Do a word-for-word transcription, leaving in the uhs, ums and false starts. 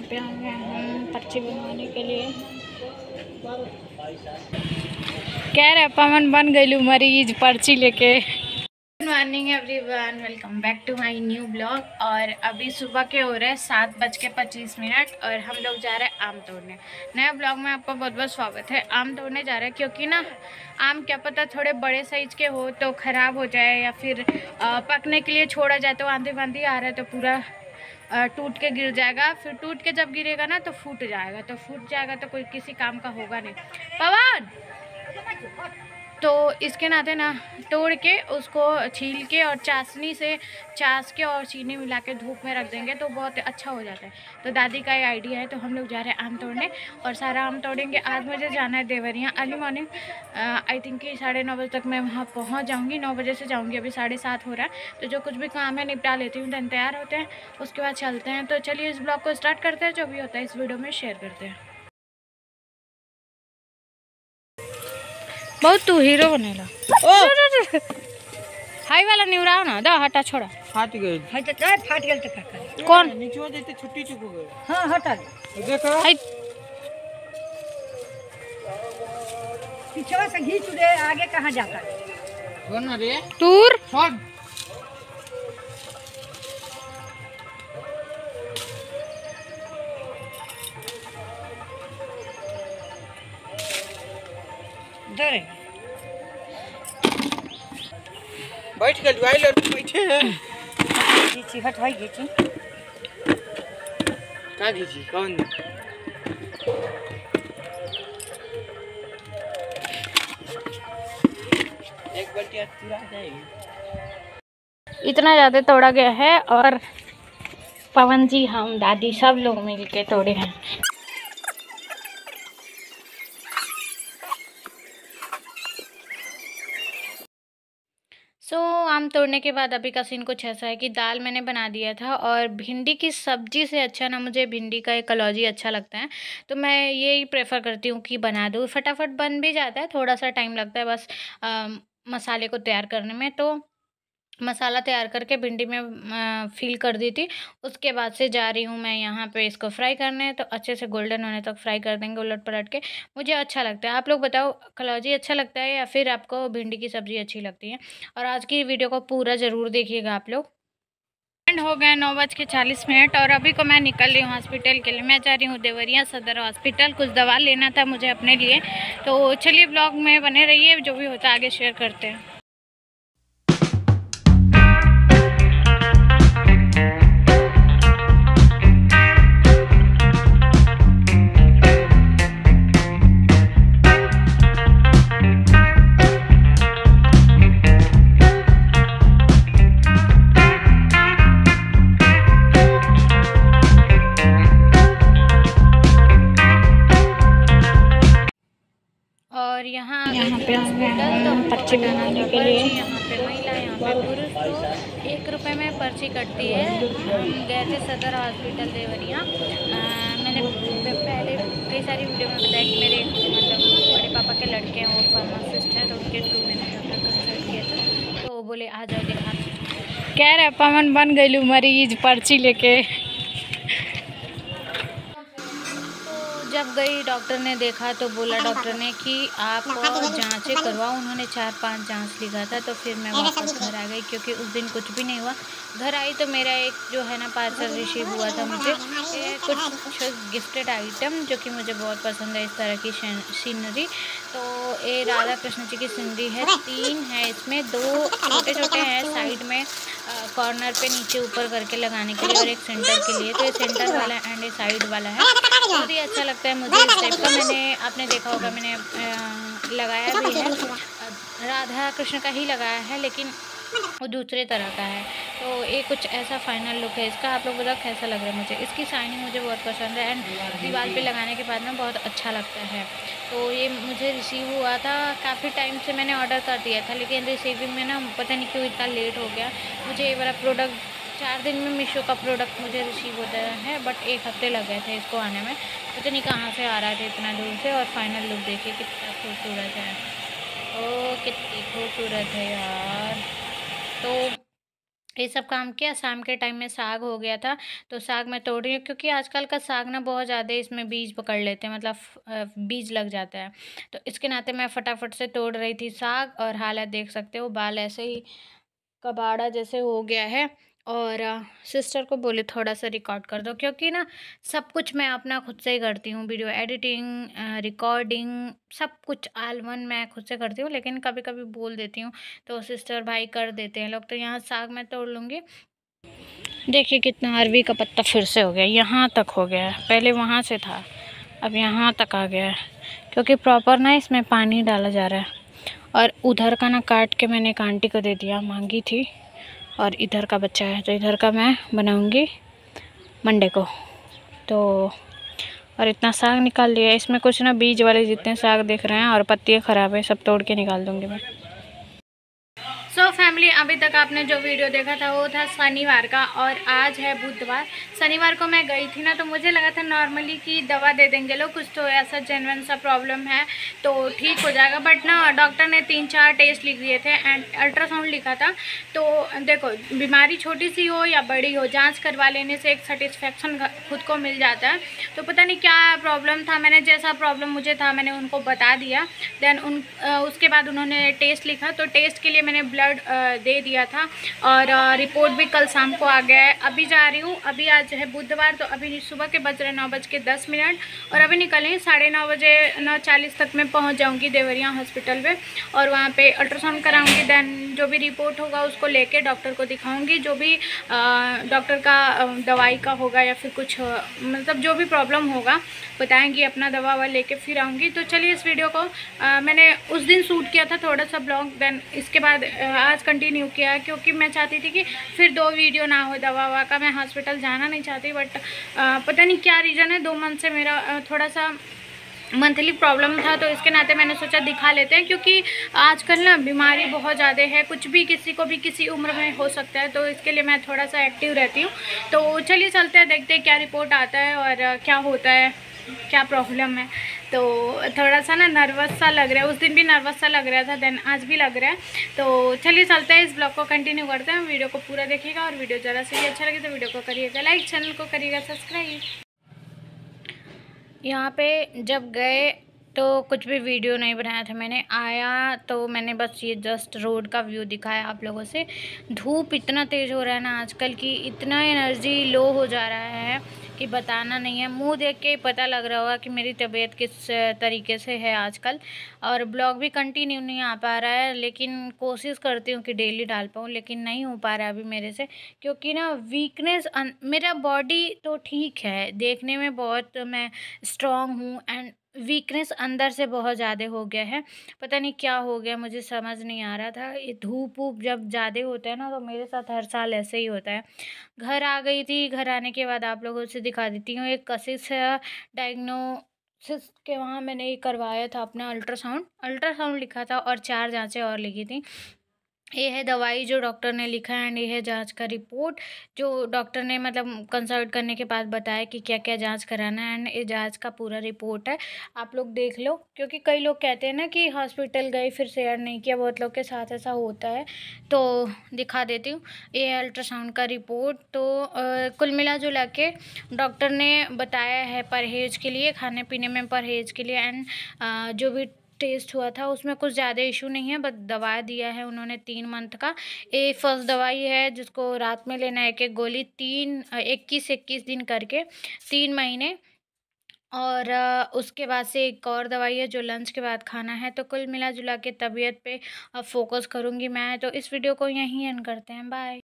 पे आ गए हम पर्ची बनवाने के लिए। कह रहे पवन बन गई मरीज पर्ची लेके। Good morning everyone, welcome back to my new blog. और अभी सुबह के हो रहे हैं सात बज के पच्चीस मिनट और हम लोग जा रहे हैं आम तोड़ने। नए ब्लॉग में आपका बहुत बहुत स्वागत है। आम तोड़ने जा रहे हैं क्योंकि ना आम क्या पता थोड़े बड़े साइज के हो तो ख़राब हो जाए या फिर आ, पकने के लिए छोड़ा जाए तो आंधी वांधी आ रहा है तो पूरा टूट के गिर जाएगा। फिर टूट के जब गिरेगा ना तो फूट जाएगा, तो फूट जाएगा तो कोई किसी काम का होगा नहीं। पवन तो इसके नाते ना तोड़ के उसको छील के और चाशनी से चाश के और चीनी मिला के धूप में रख देंगे तो बहुत अच्छा हो जाता है। तो दादी का ये आइडिया है, तो हम लोग जा रहे हैं आम तोड़ने और सारा आम तोड़ेंगे। आज मुझे जाना है Deoria early morning. I think कि साढ़े नौ बजे तक मैं वहाँ पहुँच जाऊँगी। नौ बजे से जाऊँगी, अभी साढ़े सात हो रहा है। तो जो कुछ भी काम है निपटा लेती हूँ, देन तैयार होते हैं, उसके बाद चलते हैं। तो चलिए इस ब्लॉग को स्टार्ट करते हैं, जो भी होता है इस वीडियो में शेयर करते हैं। बहुत तू हीरो बनेला। हाई वाला निवराव ना दा हटा छोड़ा फाट गई हाई तो काय फाट गेल त का करे कौन नीचे जैसे छुट्टी चुक गई। हां हटा देखो हाई पीछे से घींच दे, आगे कहां जाता है कौन रे टूर छोड़। दरे बैठ गए भाई लोग बैठे हैं। घीची हट हाई घीची का घीची कौन एक बल्टी चुरा जाएगी। इतना ज़्यादा तोड़ा गया है और पवन जी हम दादी सब लोग मिल के तोड़े हैं। सो so, आम तोड़ने के बाद अभी का सीन कुछ ऐसा है कि दाल मैंने बना दिया था और भिंडी की सब्ज़ी से अच्छा ना मुझे भिंडी का एक कलौजी अच्छा लगता है, तो मैं यही प्रेफर करती हूँ कि बना दूँ। फटाफट बन भी जाता है, थोड़ा सा टाइम लगता है बस आ, मसाले को तैयार करने में। तो मसाला तैयार करके भिंडी में फिल कर दी थी। उसके बाद से जा रही हूँ मैं यहाँ पे इसको फ्राई करने, तो अच्छे से गोल्डन होने तक फ्राई कर देंगे उलट पलट के। मुझे अच्छा लगता है। आप लोग बताओ कलौजी अच्छा लगता है या फिर आपको भिंडी की सब्ज़ी अच्छी लगती है? और आज की वीडियो को पूरा ज़रूर देखिएगा आप लोग। एंड हो गए नौ बज के चालीस मिनट और अभी को मैं निकल रही हूँ हॉस्पिटल के लिए। मैं जा रही हूँ देवरिया सदर हॉस्पिटल, कुछ दवा लेना था मुझे अपने लिए। तो चलिए ब्लॉग में बने रहिए, जो भी होता है आगे शेयर करते हैं। और यहाँ यहाँ पे हम पर्ची बनाने के लिए, यहाँ पे महिला यहाँ पे पुरुष को एक रुपए में पर्ची कटती है। हम गए थे सदर हॉस्पिटल देवरिया। मैंने पहले कई सारी वीडियो में बताया कि मेरे मतलब बड़े पापा के लड़के हैं, वो फार्मासिस्ट हैं, तो उनके थ्रू मैंने डॉक्टर कंसल्ट किया था। तो वो बोले आ जाओ दिखा। कह रहे पवन बन गई मरीज पर्ची लेके। जब गई डॉक्टर ने देखा तो बोला डॉक्टर ने कि आप जांचें करवाओ। उन्होंने चार पांच जांच लिखा था, तो फिर मैं वापस घर आ गई क्योंकि उस दिन कुछ भी नहीं हुआ। घर आई तो मेरा एक जो है ना पार्सल रिसीव हुआ था मुझे, कुछ गिफ्टेड आइटम जो कि मुझे बहुत पसंद है, इस तरह की सीनरी। तो ये राधा कृष्ण जी की सीनरी है, तीन है इसमें, दो छोटे छोटे हैं साइड में कॉर्नर पे नीचे ऊपर करके लगाने के लिए और एक सेंटर के लिए। तो ये सेंटर वाला एंड ये साइड वाला है, बहुत ही अच्छा लगता है मुझे इस टाइप का। मैंने आपने देखा होगा मैंने आ, लगाया भी है, राधा कृष्ण का ही लगाया है लेकिन वो दूसरे तरह का है। तो ये कुछ ऐसा फाइनल लुक है इसका। आप लोग बताओ कैसा लग रहा है मुझे। इसकी शाइनिंग मुझे बहुत पसंद है एंड दीवार पे लगाने के बाद में बहुत अच्छा लगता है। तो ये मुझे रिसीव हुआ था, काफ़ी टाइम से मैंने ऑर्डर कर दिया था लेकिन रिसीविंग में ना पता नहीं क्यों इतना लेट हो गया। मुझे ये वाला प्रोडक्ट चार दिन में मीशो का प्रोडक्ट मुझे रिसीव होता है, बट एक हफ्ते लग गए थे इसको आने में। पता नहीं कहाँ से आ रहा था इतना दूर से। और फाइनल लुक देखिए कितना खूबसूरत है, ओ कितनी खूबसूरत है यार। तो ये सब काम किया। शाम के टाइम में साग हो गया था, तो साग मैं तोड़ रही हूँ, क्योंकि आजकल का साग ना बहुत ज़्यादा इसमें बीज पकड़ लेते हैं, मतलब अ, बीज लग जाता है। तो इसके नाते मैं फटाफट से तोड़ रही थी साग, और हालत देख सकते हो, बाल ऐसे ही कबाड़ा जैसे हो गया है। और सिस्टर को बोले थोड़ा सा रिकॉर्ड कर दो, क्योंकि ना सब कुछ मैं अपना खुद से ही करती हूँ, वीडियो एडिटिंग, रिकॉर्डिंग, सब कुछ आल वन मैं खुद से करती हूँ। लेकिन कभी कभी बोल देती हूँ तो सिस्टर भाई कर देते हैं लोग। तो यहाँ साग मैं तोड़ लूँगी। देखिए कितना अरवी का पत्ता फिर से हो गया, यहाँ तक हो गया है, पहले वहाँ से था, अब यहाँ तक आ गया है, क्योंकि प्रॉपर ना इसमें पानी डाला जा रहा है। और उधर का ना काट के मैंने एक आंटी को दे दिया, मांगी थी, और इधर का बच्चा है, तो इधर का मैं बनाऊंगी मंडे को। तो और इतना साग निकाल लिया, इसमें कुछ ना बीज वाले जितने साग दिख रहे हैं और पत्तियाँ ख़राब है, सब तोड़ के निकाल दूंगी मैं। सो so, फैमिली, अभी तक आपने जो वीडियो देखा था वो था शनिवार का, और आज है बुधवार। शनिवार को मैं गई थी ना, तो मुझे लगा था नॉर्मली कि दवा दे देंगे लोग, कुछ तो ऐसा जेन्युइन सा प्रॉब्लम है तो ठीक हो जाएगा। बट ना डॉक्टर ने तीन चार टेस्ट लिख दिए थे एंड अल्ट्रासाउंड लिखा था। तो देखो, बीमारी छोटी सी हो या बड़ी हो, जाँच करवा लेने से एक सेटिस्फेक्शन खुद को मिल जाता है। तो पता नहीं क्या प्रॉब्लम था, मैंने जैसा प्रॉब्लम मुझे था मैंने उनको बता दिया। देन उन उसके बाद उन्होंने टेस्ट लिखा, तो टेस्ट के लिए मैंने ब्लड दे दिया था, और रिपोर्ट भी कल शाम को आ गया है। अभी जा रही हूँ, अभी आज है बुधवार, तो अभी सुबह के बज रहे नौ बज के दस मिनट और अभी निकलेंगे साढ़े नौ बजे, नौ चालीस तक मैं पहुँच जाऊँगी देवरिया हॉस्पिटल पे, और वहाँ पे अल्ट्रासाउंड कराऊँगी। देन जो भी रिपोर्ट होगा उसको लेके डॉक्टर को दिखाऊँगी, जो भी डॉक्टर का दवाई का होगा या फिर कुछ मतलब जो भी प्रॉब्लम होगा बताएंगी, अपना दवा ववा लेके फिर आऊँगी। तो चलिए, इस वीडियो को आ, मैंने उस दिन शूट किया था थोड़ा सा ब्लॉग, देन इसके बाद आज कंटिन्यू किया, क्योंकि मैं चाहती थी कि फिर दो वीडियो ना हो दवा ववा का। मैं हॉस्पिटल जाना नहीं चाहती, बट पता नहीं क्या रीज़न है, दो मंथ से मेरा आ, थोड़ा सा मंथली प्रॉब्लम था, तो इसके नाते मैंने सोचा दिखा लेते हैं, क्योंकि आजकल ना बीमारी बहुत ज़्यादा है, कुछ भी किसी को भी किसी उम्र में हो सकता है, तो इसके लिए मैं थोड़ा सा एक्टिव रहती हूँ। तो चलिए चलते हैं, देखते हैं क्या रिपोर्ट आता है और क्या होता है, क्या प्रॉब्लम है। तो थोड़ा सा ना नर्वस सा लग रहा है, उस दिन भी नर्वस सा लग रहा था, देन आज भी लग रहा है। तो चलिए चलते हैं, इस ब्लॉग को कंटिन्यू करते हैं, वीडियो को पूरा देखिएगा, और वीडियो ज़रा से भी अच्छा लगे तो वीडियो को करिएगा लाइक, चैनल को करिएगा सब्सक्राइब। यहाँ पे जब गए तो कुछ भी वीडियो नहीं बनाया था मैंने, आया तो मैंने बस ये जस्ट रोड का व्यू दिखाया आप लोगों से। धूप इतना तेज़ हो रहा है ना आजकल की, इतना एनर्जी लो हो जा रहा है कि बताना नहीं है। मुंह देख के पता लग रहा होगा कि मेरी तबीयत किस तरीके से है आजकल। और ब्लॉग भी कंटिन्यू नहीं आ पा रहा है, लेकिन कोशिश करती हूँ कि डेली डाल पाऊँ, लेकिन नहीं हो पा रहा है अभी मेरे से, क्योंकि ना वीकनेस, मेरा बॉडी तो ठीक है, देखने में बहुत मैं स्ट्रॉन्ग हूँ, एंड वीकनेस अंदर से बहुत ज़्यादा हो गया है। पता नहीं क्या हो गया, मुझे समझ नहीं आ रहा था। ये धूप वूप जब ज़्यादा होता है ना, तो मेरे साथ हर साल ऐसे ही होता है। घर आ गई थी, घर आने के बाद आप लोगों से दिखा देती हूँ, एक कशिश डायग्नोसिस के वहाँ मैंने करवाया था अपना अल्ट्रासाउंड। अल्ट्रासाउंड लिखा था और चार जांचें और लिखी थी। ये है दवाई जो डॉक्टर ने लिखा है, एंड ये है जांच का रिपोर्ट जो डॉक्टर ने मतलब कंसल्ट करने के बाद बताया कि क्या क्या जांच कराना है, एंड ये जांच का पूरा रिपोर्ट है, आप लोग देख लो। क्योंकि कई लोग कहते हैं ना कि हॉस्पिटल गए फिर शेयर नहीं किया, बहुत लोग के साथ ऐसा होता है। तो दिखा देती हूँ, ये है अल्ट्रासाउंड का रिपोर्ट। तो आ, कुल मिला जुला के डॉक्टर ने बताया है परहेज़ के लिए, खाने पीने में परहेज़ के लिए, एंड जो भी टेस्ट हुआ था उसमें कुछ ज़्यादा इशू नहीं है, बस दवा दिया है उन्होंने तीन मंथ का। ये फर्स्ट दवाई है जिसको रात में लेना है, एक एक गोली, तीन इक्कीस इक्कीस दिन करके, तीन महीने। और उसके बाद से एक और दवाई है जो लंच के बाद खाना है। तो कुल मिला जुला के तबीयत पे अब फोकस करूँगी मैं। तो इस वीडियो को यहीं एंड करते हैं, बाय।